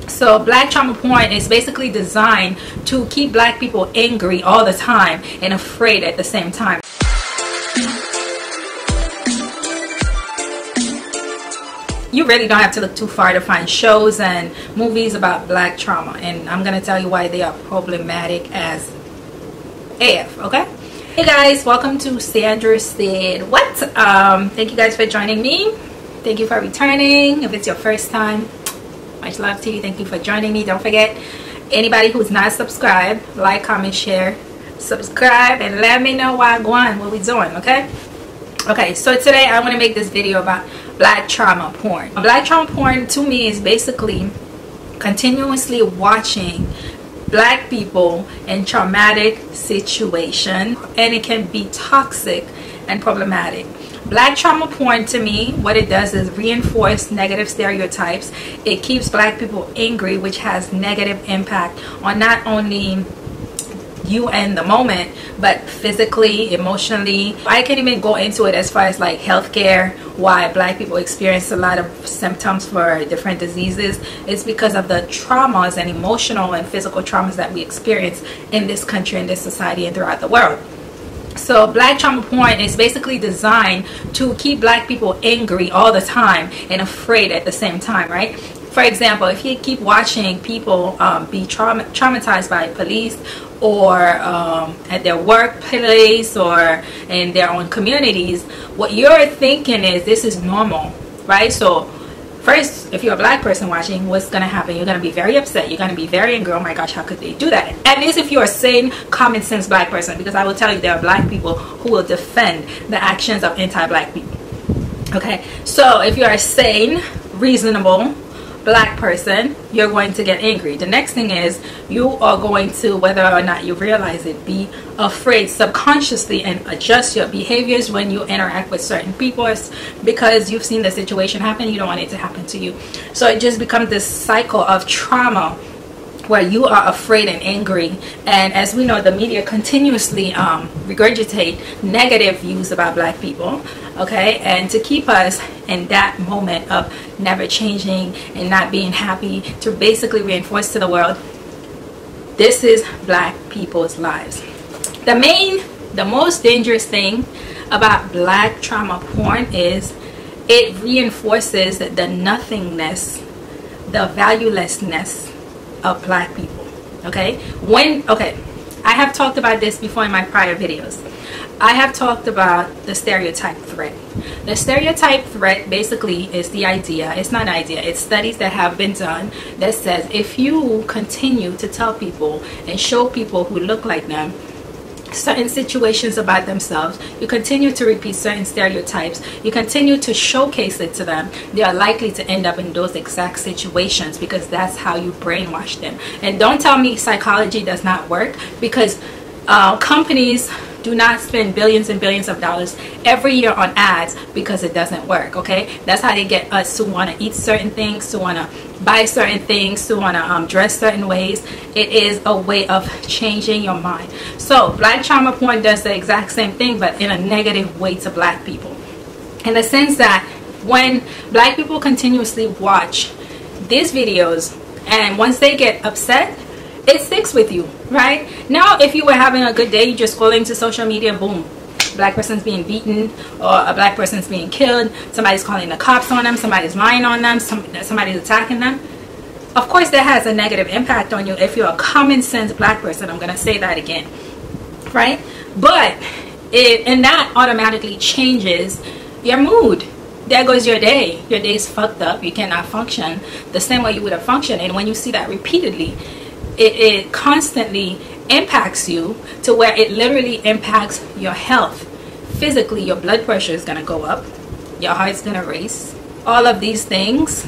So black trauma porn is basically designed to keep black people angry all the time and afraid at the same time. You really don't have to look too far to find shows and movies about black trauma, and I'm gonna tell you why they are problematic as AF. Okay, hey guys, welcome to Sandra Said What. Thank you guys for joining me. Thank you for returning. If it's your first time, much love to you. Thank you for joining me. Don't forget, anybody who's not subscribed, like, comment, share, subscribe, and let me know why what we doing. Okay, so today I want to make this video about black trauma porn. Black trauma porn to me is basically continuously watching black people in traumatic situation, and it can be toxic and problematic. Black trauma porn, to me, what it does is reinforce negative stereotypes. It keeps black people angry, which has negative impact on not only you in the moment, but physically, emotionally. I can't even go into it as far as like healthcare, why black people experience a lot of symptoms for different diseases. It's because of the traumas and emotional and physical traumas that we experience in this country, in this society, and throughout the world. So black trauma porn is basically designed to keep black people angry all the time and afraid at the same time, right? For example, if you keep watching people be traumatized by police, or at their workplace, or in their own communities, what you're thinking is this is normal, right? So first, if you're a black person watching, what's going to happen? You're going to be very upset. You're going to be very angry. Oh my gosh, how could they do that? At least if you're a sane, common sense black person, because I will tell you there are black people who will defend the actions of anti-black people. Okay, so if you're a sane, reasonable black person, you're going to get angry. The next thing is you are going to, whether or not you realize it, be afraid subconsciously and adjust your behaviors when you interact with certain people, because you've seen the situation happen. You don't want it to happen to you. So it just becomes this cycle of trauma where you are afraid and angry. And as we know, the media continuously regurgitate negative views about black people, okay, and to keep us in that moment of never changing and not being happy, to basically reinforce to the world this is black people's lives. The most dangerous thing about black trauma porn is it reinforces the nothingness, the valuelessness of black people. Okay, I have talked about this before in my prior videos. I have talked about the stereotype threat. The stereotype threat basically is the idea, it's not an idea, it's studies that have been done that says if you continue to tell people and show people who look like them certain situations about themselves, you continue to repeat certain stereotypes, you continue to showcase it to them, they are likely to end up in those exact situations, because that's how you brainwash them. And don't tell me psychology does not work, because companies do not spend billions and billions of dollars every year on ads because it doesn't work. Okay, that's how they get us to want to eat certain things, to want to buy certain things, to want to dress certain ways. It is a way of changing your mind. So black trauma porn does the exact same thing, but in a negative way to black people, in the sense that when black people continuously watch these videos, and once they get upset, it sticks with you, right? Now, if you were having a good day, you just scroll into social media, boom, black person's being beaten, or a black person's being killed, somebody's calling the cops on them, somebody's lying on them, somebody's attacking them. Of course that has a negative impact on you if you're a common sense black person. I'm gonna say that again, right? But and that automatically changes your mood. There goes your day. Your day's fucked up. You cannot function the same way you would have functioned. And when you see that repeatedly, it constantly impacts you to where it literally impacts your health. Physically, your blood pressure is going to go up, your heart's going to race. All of these things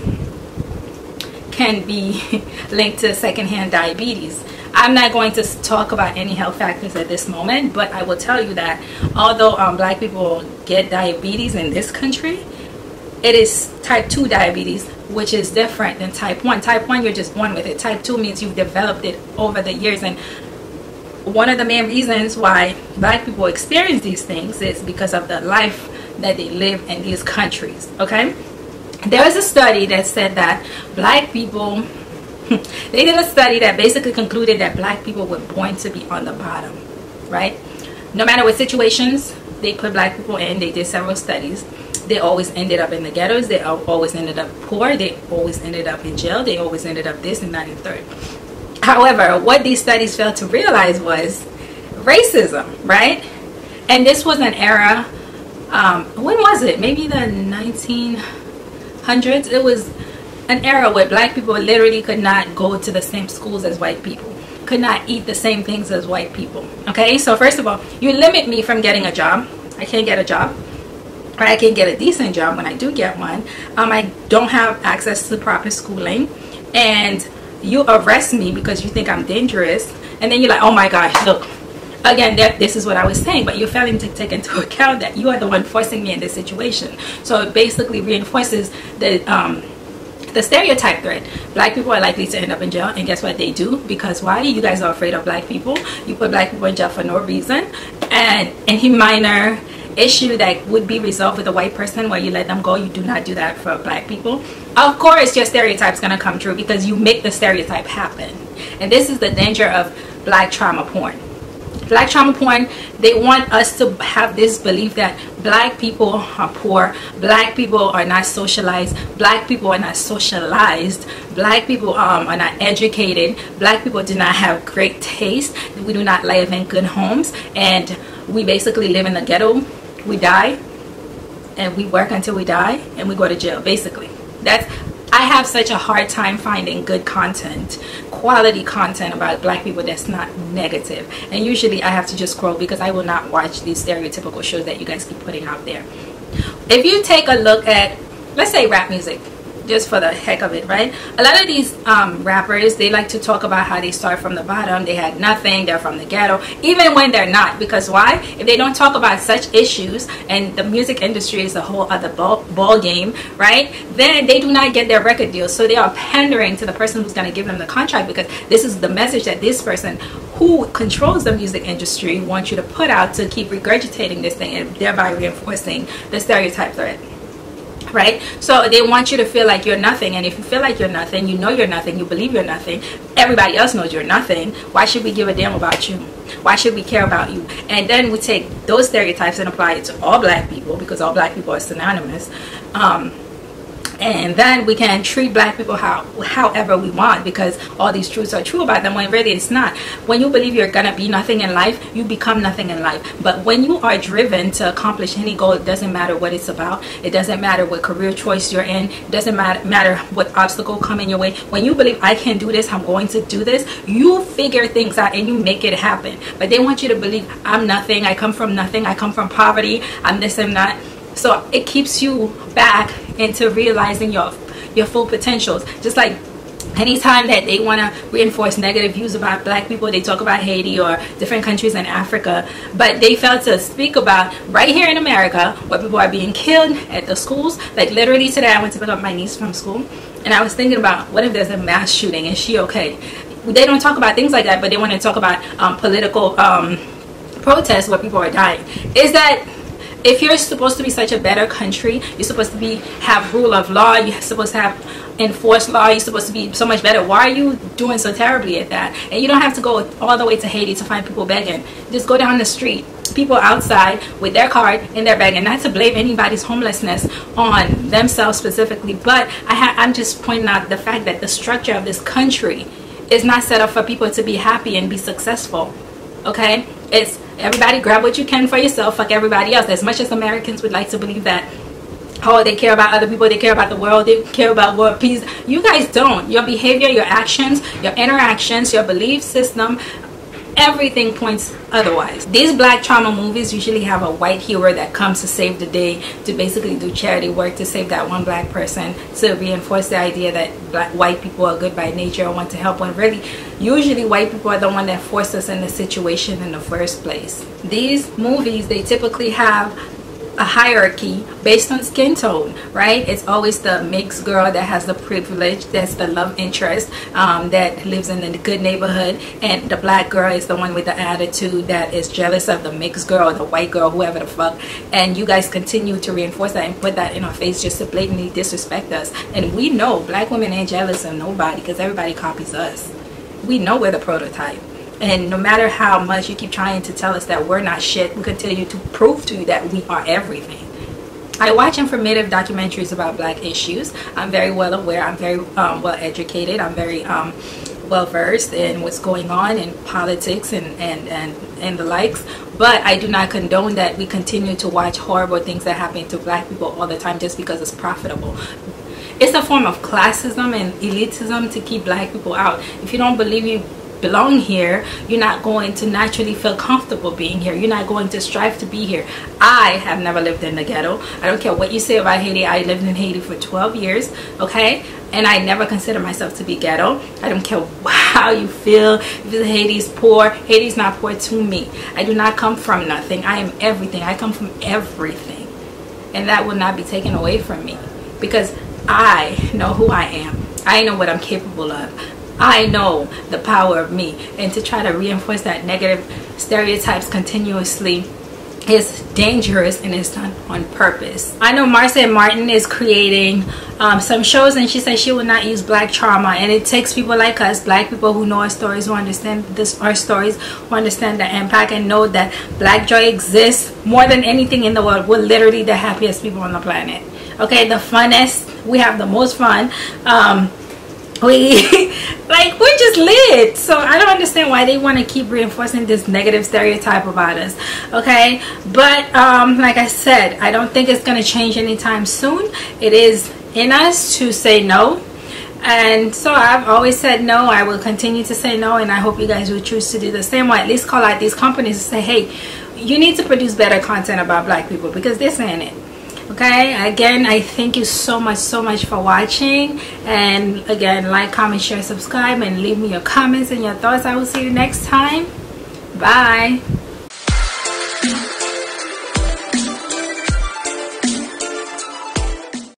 can be linked to secondhand diabetes. I'm not going to talk about any health factors at this moment, but I will tell you that although black people get diabetes in this country, it is type 2 diabetes, which is different than type 1. Type 1, you're just born with it. Type 2 means you've developed it over the years. And one of the main reasons why black people experience these things is because of the life that they live in these countries. Okay, there was a study that said that black people They did a study that basically concluded that black people were born to be on the bottom, right? No matter what situations they put black people in, they did several studies. They always ended up in the ghettos. They always ended up poor. They always ended up in jail. They always ended up this and that and third. However, what these studies failed to realize was racism, right? And this was an era, when was it? Maybe the 1900s. It was an era where black people literally could not go to the same schools as white people, could not eat the same things as white people. Okay, so first of all, you limit me from getting a job. I can't get a job, or I can't get a decent job when I do get one. I don't have access to proper schooling, and you arrest me because you think I'm dangerous, and then you're like, oh my gosh, look, again, this is what I was saying, but you're failing to take into account that you are the one forcing me in this situation. So it basically reinforces the stereotype threat. Black people are likely to end up in jail, and guess what they do? Because why? You guys are afraid of black people. You put black people in jail for no reason, and any minor issue that would be resolved with a white person where you let them go, you do not do that for black people. Of course your stereotype's going to come true because you make the stereotype happen. And this is the danger of black trauma porn. Black trauma porn, they want us to have this belief that black people are poor, black people are not socialized, black people are not socialized, black people are not educated, black people do not have great taste, we do not live in good homes, and we basically live in the ghetto. We die and we work until we die and we go to jail. Basically, I have such a hard time finding good content, quality content about black people that's not negative. And usually I have to just scroll because I will not watch these stereotypical shows that you guys keep putting out there. If you take a look at, let's say, rap music, just for the heck of it, right? A lot of these rappers, they like to talk about how they start from the bottom, they had nothing, they're from the ghetto, even when they're not. Because why? If they don't talk about such issues, and the music industry is a whole other ball game, right? Then they do not get their record deals. So they are pandering to the person who's going to give them the contract, because this is the message that this person who controls the music industry wants you to put out to keep regurgitating this thing, and thereby reinforcing the stereotype threat. Right? So they want you to feel like you're nothing, and if you feel like you're nothing, you know you're nothing, you believe you're nothing, everybody else knows you're nothing, why should we give a damn about you? Why should we care about you? And then we take those stereotypes and apply it to all black people, because all black people are synonymous, and then we can treat black people however we want, because all these truths are true about them, when really it's not. When you believe you're gonna be nothing in life, you become nothing in life. But when you are driven to accomplish any goal, it doesn't matter what it's about, it doesn't matter what career choice you're in, it doesn't matter what obstacle come in your way. When you believe I can do this, I'm going to do this, you figure things out and you make it happen. But they want you to believe I'm nothing, I come from nothing, I come from poverty, I'm this and that. So it keeps you back into realizing your full potentials. Just like anytime that they want to reinforce negative views about black people, they talk about Haiti or different countries in Africa, but they fail to speak about right here in America where people are being killed at the schools. Like literally today I went to pick up my niece from school, and I was thinking about, what if there's a mass shooting? Is she okay? They don't talk about things like that, but they want to talk about political protests where people are dying. Is that if you're supposed to be such a better country, you're supposed to have rule of law, you're supposed to have enforced law, you're supposed to be so much better, why are you doing so terribly at that? And you don't have to go all the way to Haiti to find people begging. Just go down the street, people outside with their card and they're begging. Not to blame anybody's homelessness on themselves specifically, but I'm just pointing out the fact that the structure of this country is not set up for people to be happy and be successful. Okay, it's everybody grab what you can for yourself, fuck everybody else. As much as Americans would like to believe that, oh, they care about other people, they care about the world, they care about world peace, you guys don't. Your behavior, your actions, your interactions, your belief system, everything points otherwise. These black trauma movies usually have a white hero that comes to save the day, to basically do charity work, to save that one black person, to reinforce the idea that white people are good by nature or want to help, when really usually white people are the one that forced us in the situation in the first place. These movies, they typically have a hierarchy based on skin tone, right? It's always the mixed girl that has the privilege, that's the love interest, that lives in a good neighborhood, and the black girl is the one with the attitude that is jealous of the mixed girl, the white girl, whoever the fuck. And you guys continue to reinforce that and put that in our face just to blatantly disrespect us. And we know black women ain't jealous of nobody because everybody copies us. We know we're the prototype. And no matter how much you keep trying to tell us that we're not shit, we continue to prove to you that we are everything. I watch informative documentaries about black issues. I'm very well aware. I'm very well educated. I'm very well versed in what's going on in politics and the likes. But I do not condone that we continue to watch horrible things that happen to black people all the time just because it's profitable. It's a form of classism and elitism to keep black people out. If you don't believe you belong here, you're not going to naturally feel comfortable being here. You're not going to strive to be here. I have never lived in the ghetto. I don't care what you say about Haiti. I lived in Haiti for 12 years, okay? And I never consider myself to be ghetto. I don't care how you feel. If Haiti's poor, Haiti's not poor to me. I do not come from nothing. I am everything. I come from everything. And that will not be taken away from me because I know who I am. I know what I'm capable of. I know the power of me, and to try to reinforce that negative stereotypes continuously is dangerous and is done on purpose. I know Marsai Martin is creating some shows, and she says she will not use black trauma, and it takes people like us, black people who know our stories, who understand our stories, who understand the impact and know that black joy exists more than anything in the world. We're literally the happiest people on the planet, okay? The funnest, we have the most fun. We're just lit. So I don't understand why they want to keep reinforcing this negative stereotype about us, okay? But like I said, I don't think it's going to change anytime soon. It is in us to say no, and so I've always said no. I will continue to say no, and I hope you guys will choose to do the same, or at least call out these companies and say, hey, you need to produce better content about black people because this ain't it. Okay, again, I thank you so much for watching, and again, like, comment, share, subscribe, and leave me your comments and your thoughts. I will see you next time. Bye.